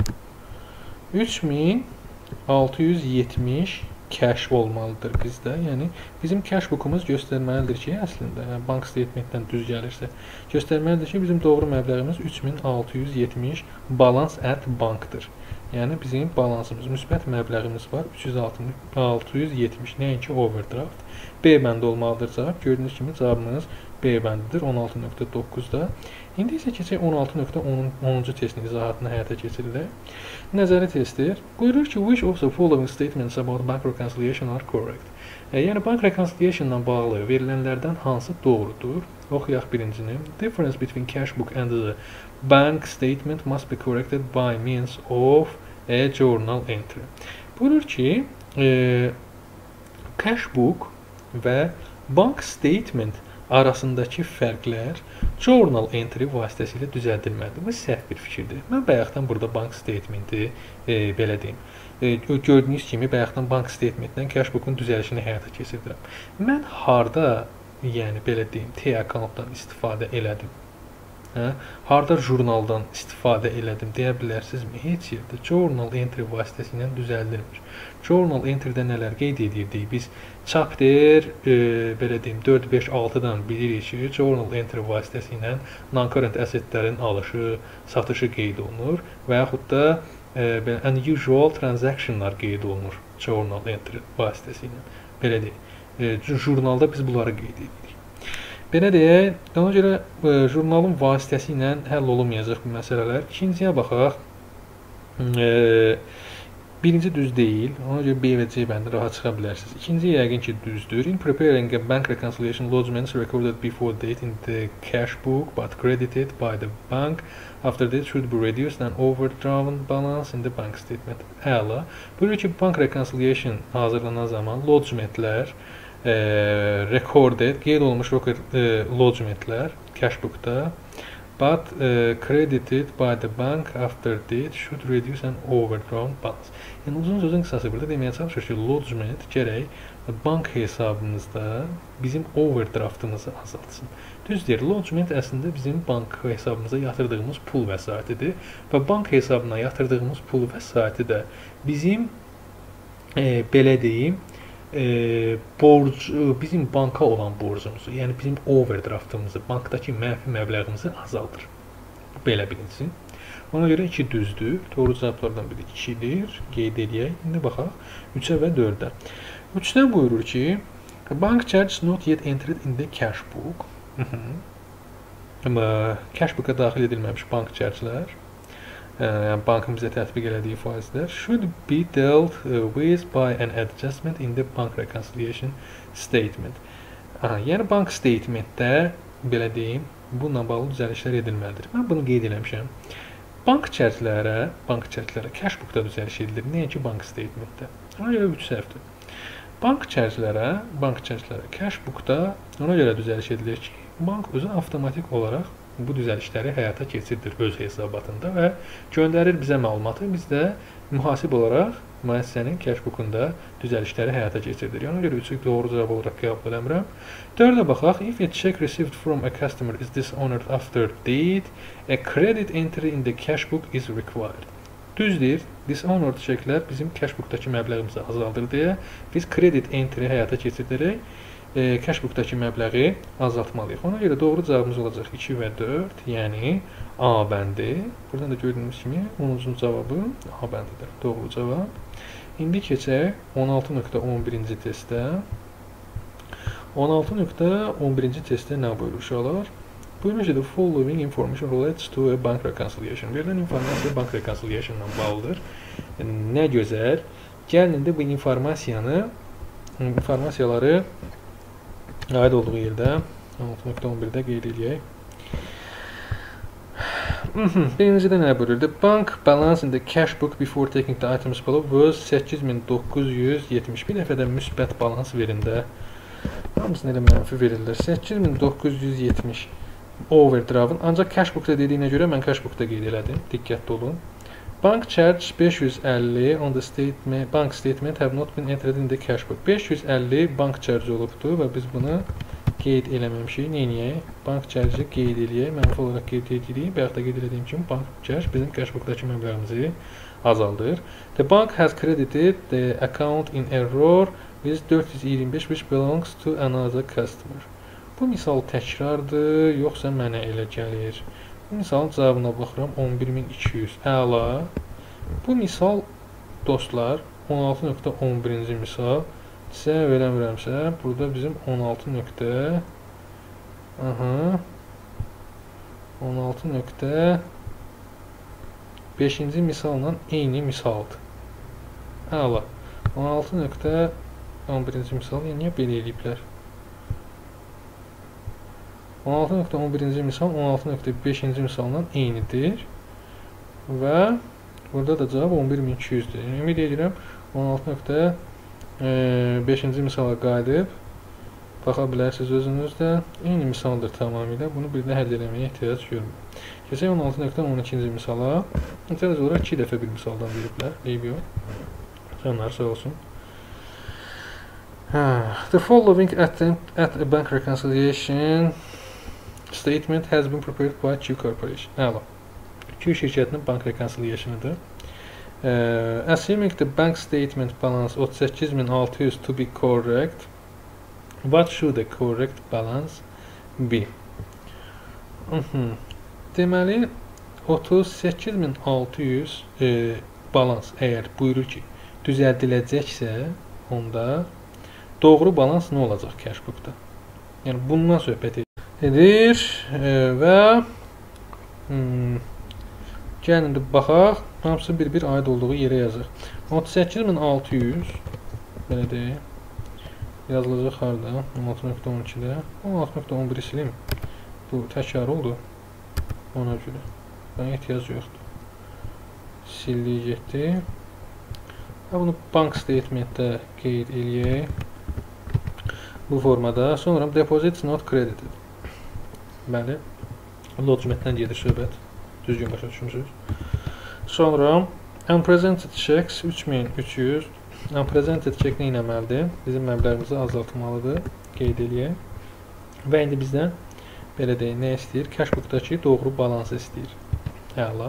üç min altı yüz yetmiş cash olmalıdır bizdə. Yəni bizim cash bookumuz göstərməlidir ki, əslində yəni, bank statementdən düz gəlirsə, göstərməlidir ki, bizim doğru məbləğimiz üç min altı yüz yetmiş balance at bankdır. Yəni bizim balansımız, müsbət məbləğimiz var üç min altı yüz yetmiş, nəinki overdraft. B bəndi olmalıdır cavab. Gördüyünüz kimi cavabımız B bəndidir on altı nöqtə doqquzda. İndi isə keçək on altı nöqtə onuncu testin izahatını həyata keçirilək. Nəzəri testdir. Buyurur ki, which of the following statements about bank reconciliation are correct? E, yəni bank reconciliation ilə bağlı verilənlərdən hansı doğrudur? Oxuyaq birincini. Difference between cash book and the bank statement must be corrected by means of a journal entry. Buyurur ki, e, cash book və bank statement arasındakı fərqlər journal entry vasitəsilə düzəldilməlidir. Bu səhv bir fikirdir. Mən bayaqdan burada bank statementi e, belə deyim. E, gördüyünüz kimi bayaqdan bank statementdən cash book'un düzəlişini həyata keçirdirəm. Mən harda, yəni belə deyim, T-accountdan istifadə elədim? Hə? Harda jurnaldan istifadə elədim deyə bilərsinizmi? Heç yerdə journal entry vasitəsilə düzəldilmir. Journal entry-də nələr qeyd edirdik? Biz chapter e, belə deyim dörd beş altıdan bilirik ki, journal entry vasitəsilə non-current assetlərin alışı, satışı qeyd olunur və yaxud da e, belə unusual transactionlar qeyd olunur journal entry vasitəsilə. Belə deyək, e, jurnalda biz bunları qeyd edirik. Belə deyək, ona görə e, jurnalın vasitəsilə həll olunmayacaq bu məsələlər. İkinciyə baxaq. E, birinci düz deyil. Ona görə B və C bəndi rahat çıxa bilərsiniz. İkinci yəqin ki, düzdür. In preparing a bank reconciliation, lodgements recorded before date in the cash book but credited by the bank after date should be reduced and overdrawn balance in the bank statement. Əla. Buyurur ki, bank reconciliation hazırlanan zaman lodgementlər E, recorded, qeyd olunmuş e, lodgementlər cash bookda but e, credited by the bank after date should reduce an overdrawn balance. Yəni uzun sözün qısası burada deməyə çalışır ki, lodgement gərək bank hesabımızda bizim overdraftımızı azaltsın. Düzdür, lodgement əslində bizim bank hesabımıza yatırdığımız pul vəsaitidir və bank hesabına yatırdığımız pul vəsaiti də bizim e, belə deyim E, borc, bizim banka olan borcumuzu, yəni bizim overdraftımızı, bankdakı mənfi məbləğimizi azaldır. Belə bilinsin. Ona görə iki düzdür. Doğru cavablardan biri ikidir. Qeyd edək. İndi baxaq üçə və dördə. üçdə buyurur ki, bank charge not yet entered in the cash book. Amma cash book'a daxil edilməmiş bank charge'lər, yəni bankın bizə tətbiq elədiyi faizlər should be dealt with by an adjustment in the bank reconciliation statement. Aha, yəni bank statementdə belə deyim, bununla bağlı düzəlişlər edilməlidir. Mən bunu qeyd eləmişəm. Bank charge'lərə, bank charge'lərə cash book'da düzəliş edilir, nəinki bank statementdə. Ona görə üç səhvdir. Bank charge'lərə, bank charge'lərə cash book'da ona görə düzəliş edilir ki, bank özü avtomatik olaraq bu düzəlişləri həyata keçirdir öz hesabatında və göndərir bizə məlumatı. Biz də mühasib olaraq müəssisənin cash book'unda düzəlişləri həyata keçirdir. Ona görə üçü doğru cavab olaraq qəbul eləmirəm. dördə baxaq. If a check received from a customer is dishonored after date, a credit entry in the cash book is required. Düzdür, dishonored çeklər bizim cash book'dakı məbləğimizi azaldır deyə biz credit entry həyata keçirdirək e, cashbookdakı məbləği azaltmalıyıq. Ona görə doğru cavabımız olacaq iki və dörd, yəni A bəndi. Buradan da gördüyünüz kimi onuncu cavabı A bəndidir. Doğru cavab. İndi keçək on altı nöqtə on birinci testə. on altı nöqtə on birinci testdə nə buyurur uşaqlar? Buyurmuş ki, the following information relates to a bank reconciliation. Verilən informasiya bank reconciliation ilə bağlıdır. Yəni, nə gözəl. Gəlin indi bu informasiyanı, informasiyaları aid olduğu yerdə on altı nöqtə on birdə qeyd edək. Birincidə nə buyurur? The bank balance in the cash book before taking the items below was səkkiz min doqquz yüz yetmiş. Bir dəfə də müsbət balans verində. Hamısını elə mənfi verirlər. səkkiz min doqquz yüz yetmiş overdraftın. Ancaq cash bookda dediyinə görə mən cash bookda qeyd elədim. Diqqətli olun. Bank charge beş yüz əlli on the statement, bank statement have not been entered in the cash book. beş yüz əlli bank charge olubdur və biz bunu qeyd eləməmişik. Neyiniyək? Bank charge-ı qeyd eləyək. Mənfi olaraq qeyd edirik. Bayaq da qeyd elədiyim kimi bank charge bizim cash bookdakı məbləğimizi azaldır. The bank has credited the account in error with dörd yüz iyirmi beş which belongs to another customer. Bu misal təkrardır, yoxsa mənə elə gəlir? Bu misalın cavabına baxıram, on bir min iki yüz. Əla. Bu misal, dostlar, on altı nöqtə on birinci misal. Sizə verəmirəmsə, burada bizim on altı nöqtə aha, on altı nöqtə beşinci misalla eyni misaldır. Əla. on altı nöqtə on birinci misal, yəni niyə belə eləyiblər? on altı nöqtə on birinci misal on altı nöqtə beşinci misalla eynidir. Və burada da cavab on bir min iki yüzdür. Yəni, ümid edirəm on altı nöqtə beşinci misala qayıdıb baxa bilərsiniz özünüz də. Eyni misaldır tamamilə. Bunu bir də həll eləməyə ehtiyac görmür. Keçək on altı nöqtə on ikinci misala. Sadəcə olaraq iki dəfə bir misaldan veriblər. Eyb yox. Canlar sağ olsun. The following attempt at a bank reconciliation statement has been prepared by Q Corporation. Əla. Q şirkətinin bank reconciliationıdır. Uh, assuming the bank statement balance otuz səkkiz min altı yüz to be correct, what should the correct balance be? Deməli, otuz səkkiz min altı yüz e, balans əgər buyurur ki, düzəldiləcəksə, onda doğru balans nə olacaq cash bookda? Yəni, bundan söhbət edir e, və hmm, gəlin indi baxaq, hamısı bir-bir aid olduğu yerə yazır. otuz səkkiz min altı yüz belə deyək, yazılacaq harada? on altı nöqtə on ikidə, on altı nöqtə on biri silim. Bu təkrar oldu. Ona görə. Bana ehtiyac yoxdur. Sildik getdi. Bunu bank statementdə qeyd eləyək. Bu formada. Sonra deposits not credited. Bəli. Lodgementdən gedir söhbət. Düzgün başa düşmüsünüz. Sonra unpresented checks üç min üç yüz. Unpresented check nə etməlidir? Bizim məbləğimizi azaltmalıdır. Qeyd eləyək. Və indi bizdən belə deyək, nə istəyir? Cashbookdakı doğru balansı istəyir. Əla.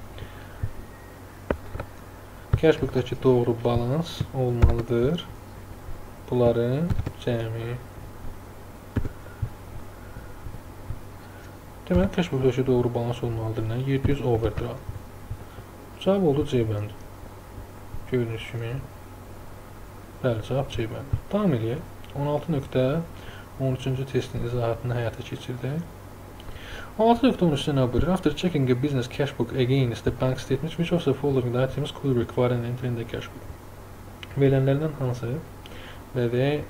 Cashbookdakı doğru balans olmalıdır. Bunların cəmi. Deməli, cashbookdakı doğru balans olmalıdır. Nə? yeddi yüz overdraft. Cavab oldu C bəndi. Gördüyünüz kimi. Bəli, cavab C bəndi. Davam eləyək. on altı nöqtə on üçüncü testin izahatını həyata keçirdək. on altı nöqtə on üçdə nə buyurur? After checking a business cash book against the bank statements, which of the following items could require an entry in the cash book? Verilənlərdən hansı və deyək,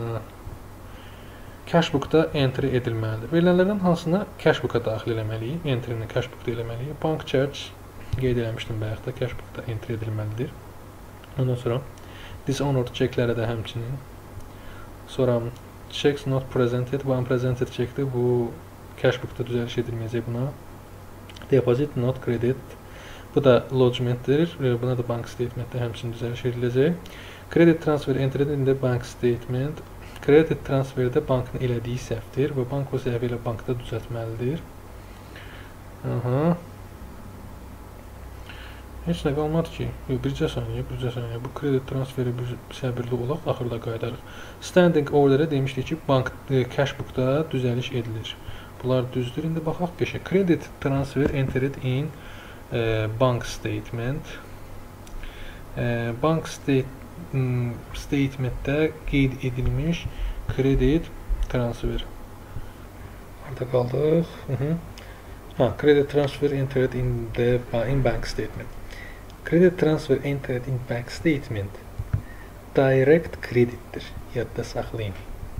cash bookda entry edilməlidir? Verilənlərdən hansına cash booka daxil eləməliyik? Entry-ni cash bookda eləməliyik. Bank charge qeyd eləmişdim bayaqda, cash bookda entry edilməlidir. Ondan sonra dishonored checklərə də həmçinin. Sonra checks not presented, bu unpresented checkdir. Bu cash bookda düzəliş edilməyəcək buna. Deposit not credit. Bu da lodgementdir. Buna da bank statementdə həmçinin düzəliş ediləcək. Credit transfer entered in the bank statement. Credit transferdə bankın elədiyi səhvdir və bank o səhvi ilə bankda düzəltməlidir. Aha. Heç nə qalmadı ki. Yox, bircə saniyə, bircə saniyə. Bu kredit transferi bir səbirli olaq, axırda qayıdarıq. Standing orderə demişdik ki, bank e, cashbookda düzəliş edilir. Bunlar düzdür. İndi baxaq qəşəng. Credit transfer entered in e, bank statement. E, bank state statementdə qeyd edilmiş kredit transfer. Burada qaldıq. Hı -hı. Ha, credit transfer entered in the in bank statement. Credit transfer entered in bank statement direct credit'tir. Yadda saxlayın.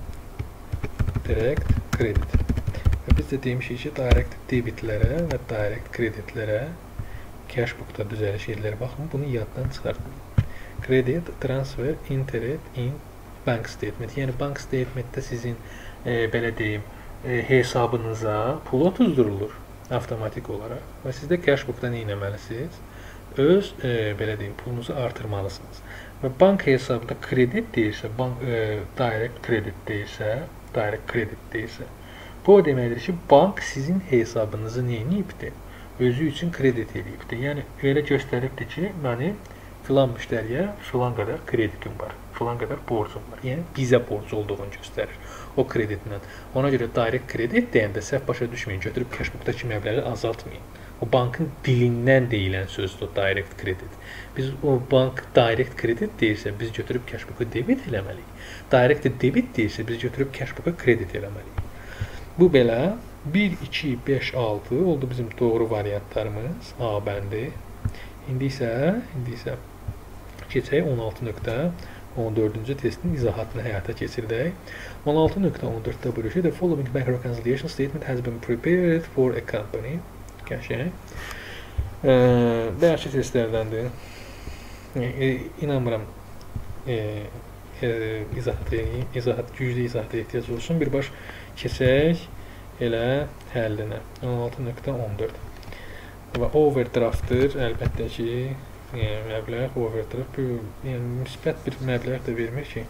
Direct credit. Və biz də demişik ki, direct debitlərə və direct kreditlərə cashbookda düzəliş edilir. Baxın, bunu yaddan çıxartmayın. Credit transfer entered in bank statement. Yəni bank statementdə sizin e, belə deyim, e, hesabınıza pul ötüzdürülür avtomatik olaraq. Və siz də cashbookda nə etməlisiniz? Öz e, belə deyim, pulunuzu artırmalısınız. Və bank hesabında kredit deyirsə, bank e, direct kredit deyirsə, direct kredit deyirsə, bu o deməkdir ki, bank sizin hesabınızı nə edibdir? Özü üçün kredit edibdir. Yəni elə göstəribdir ki, mənim filan müştəriyə filan qədər kreditim var, filan qədər borcum var. Yəni bizə borc olduğunu göstərir o kreditlə. Ona görə direct kredit deyəndə səhv başa düşməyin, götürüb cashbookdakı məbləği azaltmayın. O bankın dilindən deyilən sözdür o direct kredit. Biz o bank direct kredit deyirsə, biz götürüb cashbooka debit eləməliyik. Direct debit deyirsə, biz götürüb cashbooka kredit eləməliyik. Bu belə bir, iki, beş, altı oldu bizim doğru variantlarımız A bəndi. İndi isə, indi isə keçək on altı nöqtə on dördüncü testin izahatını həyata keçirdək. on altı nöqtə on dörddə buyurur ki, the following bank reconciliation statement has been prepared for a company. Qəşəng. E, Bəlkə testlərdəndir. E, inanmıram e, e, izahat edeyim, izahat, güclü izahata ehtiyac olsun. Birbaş keçək elə həllinə. on altı nöqtə on dörd. Və overdraftdır, əlbəttə ki, yəni, məbləğ overdraft, yəni müsbət bir məbləğ də vermir ki,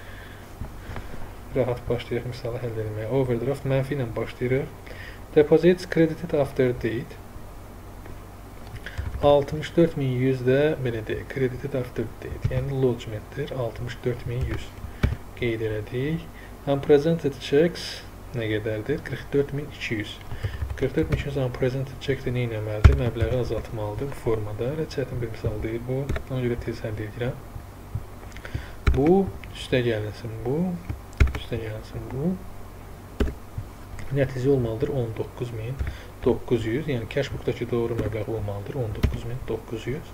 rahat başlayaq misalı həll edilməyə. Overdraft mənfi ilə başlayırıq. Deposits credited after date altmış dörd min yüz də belə deyək, credited after date, yəni lodgementdir, altmış dörd min yüz qeyd elədik. Unpresented checks nə qədərdir? qırx dörd min iki yüz. qırx dörd min iki yüz unpresented check də nə etməlidir? Məbləği azaltmalıdır bu formada. Elə çətin bir misal deyil bu. Ona görə tez həll edirəm. Bu üstə gəlinsin bu. Üstə gəlinsin bu. Nəticə olmalıdır on doqquz min doqquz yüz. Yəni cashbookdakı doğru məbləğ olmalıdır on doqquz min doqquz yüz.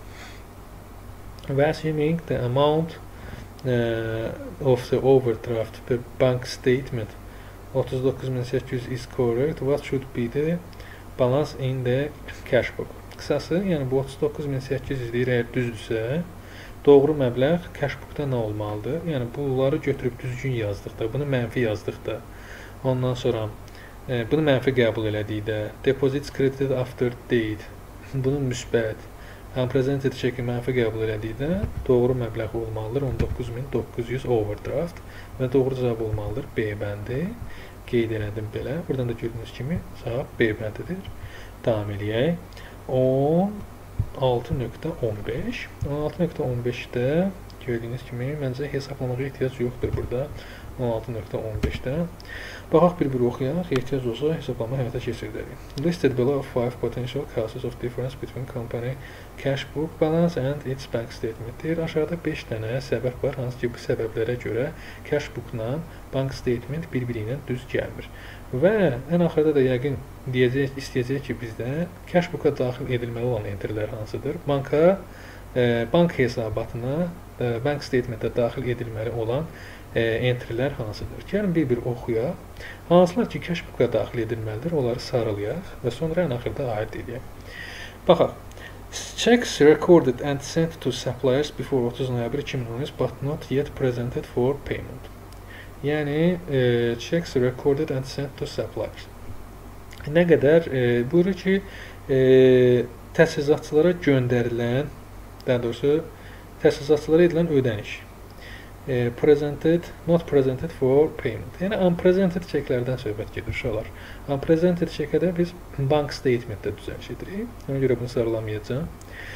Və assuming the amount uh, of the overdraft per bank statement otuz doqquz min səkkiz yüz is correct, what should be the balance in the cashbook? Qısası, yəni bu otuz doqquz min səkkiz yüz deyir, əgər düzdürsə, doğru məbləğ cashbookda nə olmalıdır? Yəni bunları götürüb düzgün yazdıqda, bunu mənfi yazdıqda, ondan sonra e, bunu mənfi qəbul elədikdə, deposits credited after date, bunu müsbət, unpresented checki mənfi qəbul elədikdə, doğru məbləğ olmalıdır on doqquz min doqquz yüz overdraft və doğru cavab olmalıdır B bəndi. Qeyd elədim belə. Buradan da gördüyünüz kimi cavab B bəndidir. Davam eləyək. on altı nöqtə on beş. on altı nöqtə on beşdə gördüyünüz kimi məncə hesablamağa ehtiyac yoxdur burada. on altı nöqtə on beşdə. Baxaq bir-bir oxuyaq. Ehtiyac olsa hesablama həyata keçirdərik. Listed below five potential causes of difference between company cash book balance and its bank statement. Deyir, aşağıda beş dənə səbəb var, hansı ki bu səbəblərə görə cash bookla bank statement bir-biri ilə düz gəlmir. Və ən axırda da yəqin deyəcək, istəyəcək ki, bizdə cash booka daxil edilməli olan entrilər hansıdır? Banka, e, bank hesabatına, e, bank statementə daxil edilməli olan e, entrilər hansıdır? Gəlin bir-bir oxuyaq. Hansılar ki, cash booka daxil edilməlidir, onları sarılayaq və sonra ən axırda aid edək. Baxaq. Checks recorded and sent to suppliers before otuz noyabr iki min on üç but not yet presented for payment. Yəni, e, checks recorded and sent to suppliers. Nə qədər e, buyurur ki, e, təchizatçılara göndərilən, daha doğrusu, təchizatçılara edilən ödəniş. E, presented, not presented for payment. Yəni, unpresented çeklərdən söhbət gedir uşaqlar. Unpresented çekədə biz bank statementdə düzəliş edirik. Ona görə bunu sarılamayacağım.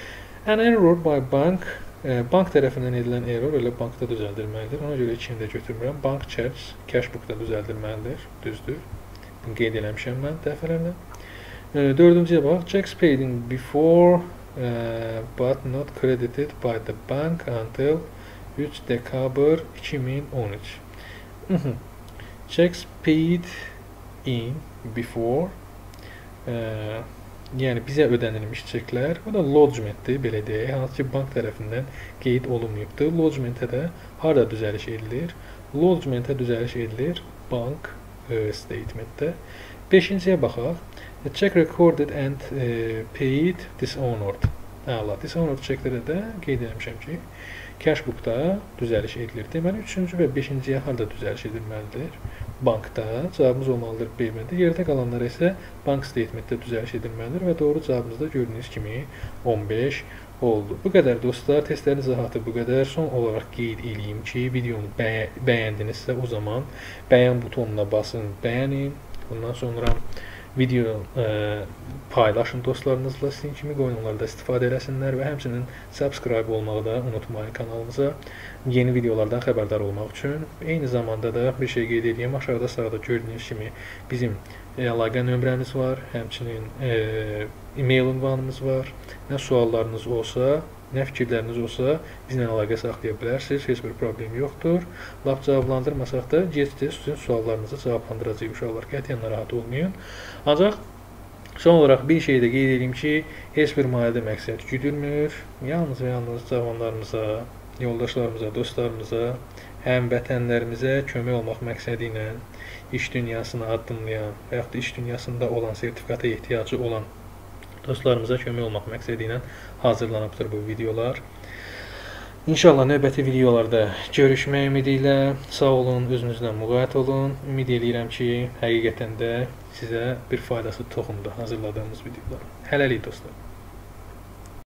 An error by bank, e, bank tərəfindən edilən error elə bankda düzəldilməlidir. Ona görə ikini də götürmürəm. Bank checks cashbookda düzəldilməlidir. Düzdür. Bunu qeyd eləmişəm mən dəfələrlə. E, dördüncüyə bax. Checks paid in before uh, but not credited by the bank until üç dekabr iki min on üç. Checks paid in before uh, yəni bizə ödənilmiş çeklər, bu da lodgementdir, belə deyək, hansı ki bank tərəfindən qeyd olunmayıbdır. Lodgementə də harada düzəliş edilir? Lodgementə düzəliş edilir bank e, statementdə. beşinciyə baxaq. A check recorded and e, paid dishonored. Əla, dishonored çeklərə də qeyd etmişəm ki, cashbookda düzəliş edilir. Deməli, üçüncü və beşinciyə harada düzəliş edilməlidir? Bankda. Cavabımız olmalıdır B bəndi. Yerdə qalanlara isə bank statementdə düzəliş edilməlidir və doğru cavabımız da gördüyünüz kimi on beş oldu. Bu qədər dostlar, testlərin izahatı bu qədər. Son olaraq qeyd edeyim ki, videonu bəy bəyəndinizsə o zaman bəyən butonuna basın, bəyənin. Bundan sonra video e, paylaşın dostlarınızla, sizin kimi qoyun onlarda istifadə eləsinlər və həmçinin subscribe olmağı da unutmayın kanalımıza yeni videolardan xəbərdar olmaq üçün. Eyni zamanda da bir şey qeyd edeyim, aşağıda sağda gördüyünüz kimi bizim e, əlaqə nömrəmiz var, həmçinin e, e-mail ünvanımız var. Nə suallarınız olsa, nə fikirləriniz olsa bizlə əlaqə saxlaya bilərsiniz, heç bir problem yoxdur. Lap cavablandırmasaq da gec-tez sizin suallarınızı cavablandıracağıq uşaqlar, qətiyyən narahat olmayın. Ancaq son olaraq bir şey də qeyd edeyim ki, heç bir maliyyədə məqsəd güdülmür. Yalnız və yalnız cavanlarımıza, yoldaşlarımıza, dostlarımıza, həmvətənlərimizə kömək olmaq məqsədi ilə iş dünyasına addımlayan və yaxud da iş dünyasında olan, sertifikata ehtiyacı olan dostlarımıza kömək olmaq məqsədi ilə hazırlanıbdır bu videolar. İnşallah növbəti videolarda görüşmək ümidi ilə sağ olun, özünüzdən müğayət olun. Ümid edirəm ki, həqiqətən də sizə bir faydası toxundu hazırladığımız videolar. Hələlik dostlar.